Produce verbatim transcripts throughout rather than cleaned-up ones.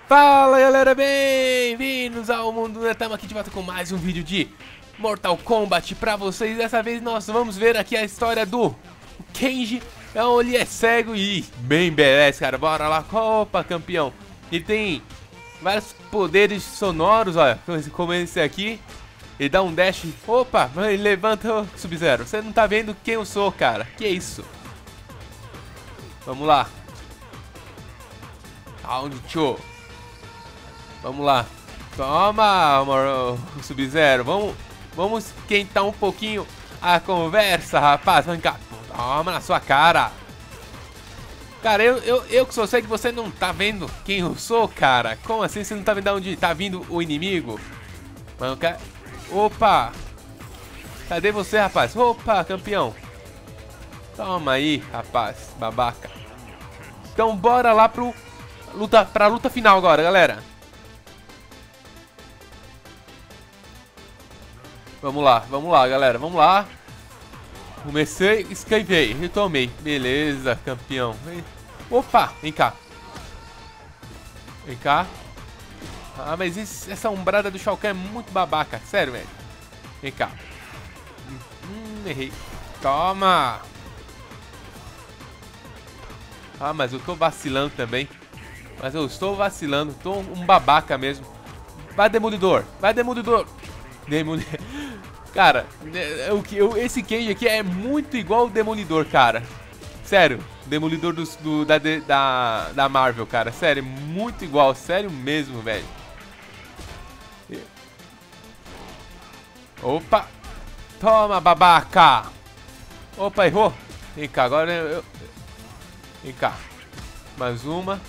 Fala galera, bem-vindos ao mundo, né? Estamos aqui de volta com mais um vídeo de Mortal Kombat pra vocês. Dessa vez nós vamos ver aqui a história do Kenji. Então ele é cego e bem beleza, cara. Bora lá, opa, campeão. Ele tem vários poderes sonoros, olha, como esse aqui. Ele dá um dash, opa, ele levanta o Sub-Zero. Você não tá vendo quem eu sou, cara. Que é isso? Vamos lá. Round two. Vamos lá. Toma, o Sub-Zero. Vamos, vamos esquentar um pouquinho a conversa, rapaz. Vem cá. Toma na sua cara. Cara, eu, eu, eu que sou cego, você não tá vendo quem eu sou, cara? Como assim você não tá vendo de onde tá vindo o inimigo? Mano, cara... Opa! Cadê você, rapaz? Opa, campeão. Toma aí, rapaz. Babaca. Então bora lá pro... Luta, pra luta final agora, galera. Vamos lá, vamos lá, galera, vamos lá. Comecei, escrevei, retomei. Beleza, campeão. Opa, vem cá. Vem cá. Ah, mas esse, essa umbrada do Shao Kahn é muito babaca. Sério, velho. Vem cá. Hum, errei. Toma. Ah, mas eu tô vacilando também. Mas eu estou vacilando. Tô um babaca mesmo. Vai, Demolidor. Vai, Demolidor. Demolidor. Cara, eu, eu, esse Kenji aqui é muito igual o Demolidor, cara. Sério, Demolidor do, do, da, da, da Marvel, cara. Sério, muito igual. Sério mesmo, velho. Opa. Toma, babaca. Opa, errou. Vem cá, agora eu... eu... Vem cá. Mais uma.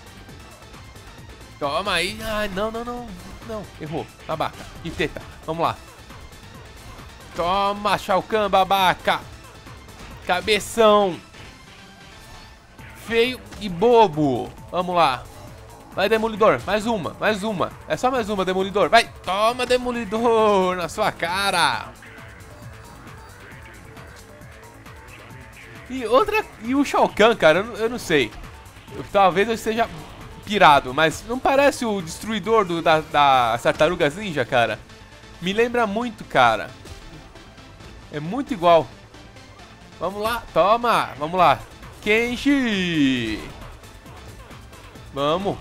Toma aí. Ai, não, não, não. Não, errou. Babaca. Que teta. Vamos lá. Toma, Shao Kahn, babaca. Cabeção. Feio e bobo. Vamos lá. Vai, Demolidor. Mais uma, mais uma. É só mais uma, Demolidor. Vai. Toma, Demolidor. Na sua cara. E outra... E o Shao Kahn, cara, eu, eu não sei. Eu, talvez eu esteja pirado, mas não parece o destruidor do, da, da Tartarugas Ninja, cara? Me lembra muito, cara. É muito igual. Vamos lá, toma. Vamos lá. Kenji. Vamos.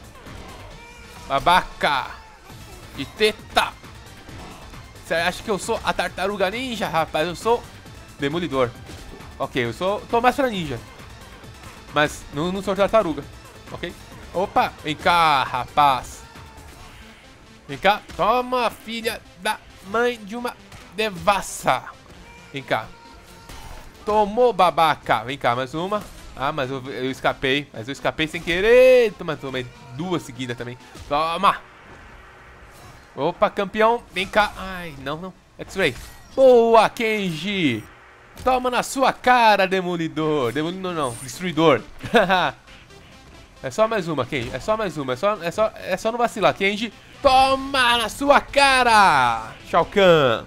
Babaca. De teta. Você acha que eu sou a Tartaruga Ninja, rapaz? Eu sou Demolidor. Ok, eu sou... Tô mais pra ninja. Mas não, não sou tartaruga. Ok? Opa, vem cá, rapaz. Vem cá. Toma, filha da mãe de uma devassa. Vem cá. Tomou, babaca. Vem cá, mais uma. Ah, mas eu, eu escapei. Mas eu escapei sem querer. Toma, tomei duas seguidas também. Toma. Opa, campeão. Vem cá. Ai, não, não. X-Ray. Boa, Kenji. Toma na sua cara, Demolidor. Demolidor não, Destruidor. É só mais uma, Kenji. É só mais uma. É só, é só, é só não vacilar, Kenji. Toma na sua cara, Shao Kahn.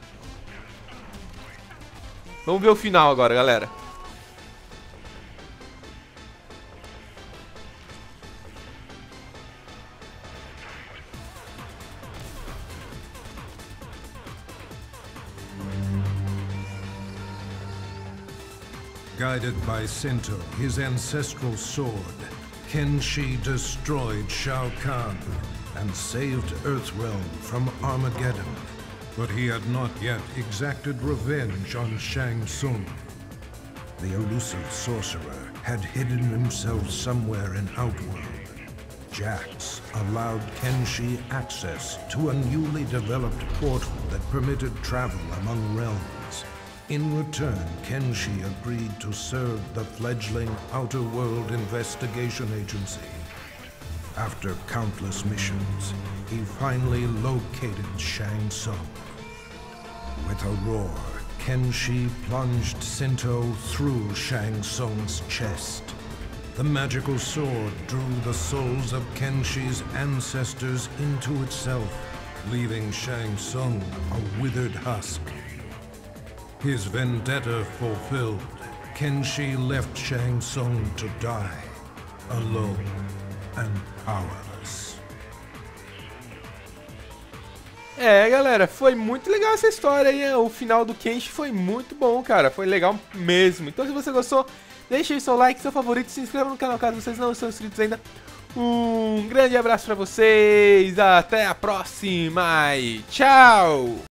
Vamos ver o final agora, galera. Guided by Sento, his ancestral sword, Kenshi destroyed Shao Kahn and saved Earthrealm from Armageddon. But he had not yet exacted revenge on Shang Tsung. The elusive sorcerer had hidden himself somewhere in Outworld. Jax allowed Kenshi access to a newly developed portal that permitted travel among realms. In return, Kenshi agreed to serve the fledgling Outer World Investigation Agency. After countless missions, he finally located Shang Tsung. With a roar, Kenshi plunged Sento through Shang Tsung's chest. The magical sword drew the souls of Kenshi's ancestors into itself, leaving Shang Tsung a withered husk. His vendetta fulfilled, Kenshi left Shang Tsung to die, alone and powerless. É, galera, foi muito legal essa história aí. O final do Kenshi foi muito bom, cara. Foi legal mesmo. Então, se você gostou, deixe aí seu like, seu favorito, se inscreva no canal caso vocês não são inscritos ainda. Um grande abraço pra vocês, até a próxima e tchau!